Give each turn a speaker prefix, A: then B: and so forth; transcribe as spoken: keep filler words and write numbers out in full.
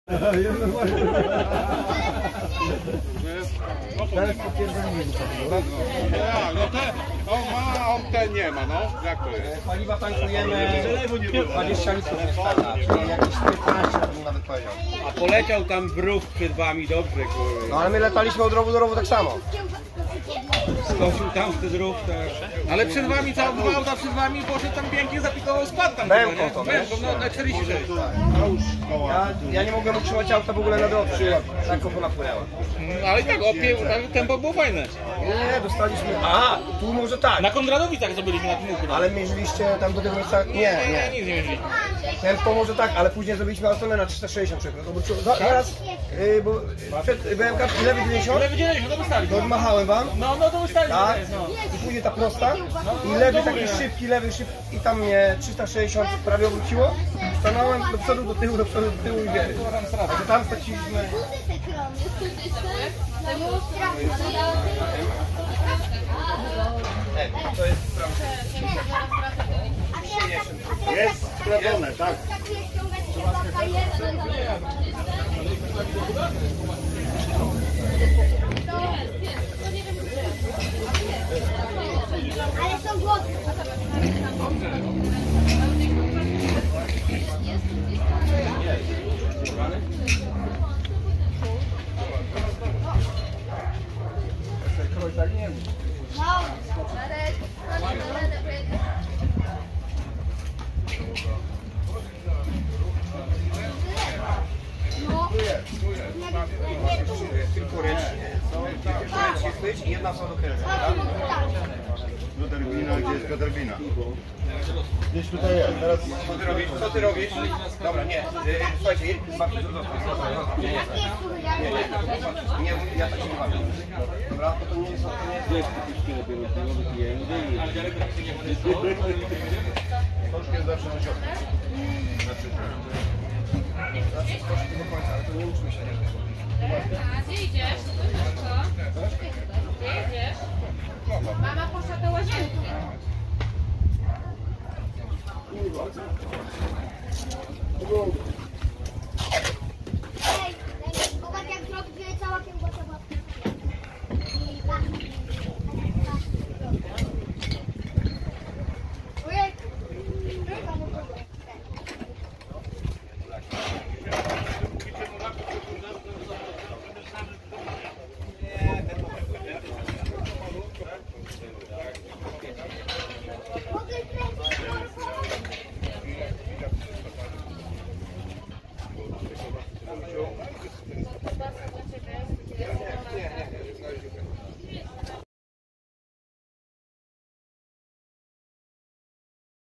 A: Teraz potwierdzenie.
B: No te, on ma, on ten nie ma, no. Jak to jest?
A: Paliwa tankujemy dwadzieścia litrów nie starcza, czyli jakieś piętnaście bym nawet powiedział.
C: A poleciał tam wróg przed wami dobrze, kurde.
A: No ale my lataliśmy od rowu do rowu tak samo.
C: Skosił tam wtedy rów, tak.
D: Ale przed wami, cała dwa auta przed wami, poszedł tam pięknie, zapikował skład tam.
A: Bęką to,
D: Bęką, no na czterdzieści sześć.
A: Ja, ja nie mogłem utrzymać auta w ogóle na drodze, tak kopo napłynęła.
D: Ale i tak, opie, tempo było fajne.
A: Nie, dostaliśmy... A, tu może tak.
D: Na Konradowicach zdobyliśmy na tym.
A: Ale mierzyliście tam do tego miejsca... Nie,
D: Nie,
A: nie.
D: nic nie mierzyli.
A: Tempo może tak, ale później zrobiliśmy autonę na trzysta sześćdziesiąt przykład. No bo czu- za- zaraz, yy, bo przed B M K lewy dziewięćdziesiąt,
D: Ale widzieliśmy, no wystali.
A: to odmachałem wam,
D: No, no to wystali.
A: tak?
D: No.
A: I później ta prosta i lewy taki szybki, lewy szybki i tam mnie trzysta sześćdziesiąt prawie obróciło. Stanąłem do przodu, do tyłu, do przodu, do tyłu i wiery. Także tam straciliśmy... E, to jest
B: Jest sprawdzone, tak.
E: Ale są głodne.
A: tylko ręcznie. Ręcznie być i jedna osoba dokręca, tak?
B: Pioterbina, gdzie jest Pioterbina? Gdzieś tutaj jest, teraz...
A: Co ty robisz? Co ty robisz? Dobra, nie. Yy, słuchajcie, Marki, nie, nie, nie, nie, nie, ja tak się nie bawię. Dobra, to nie jest, to nie jest...
B: Troszkę jest zawsze na środku.
A: Znaczy, skoczyć do końca, ale to nie uczmy się.
F: A gdzie idziesz? Co? Gdzie idziesz? Mama poszła do łazienki.
B: Kurwa.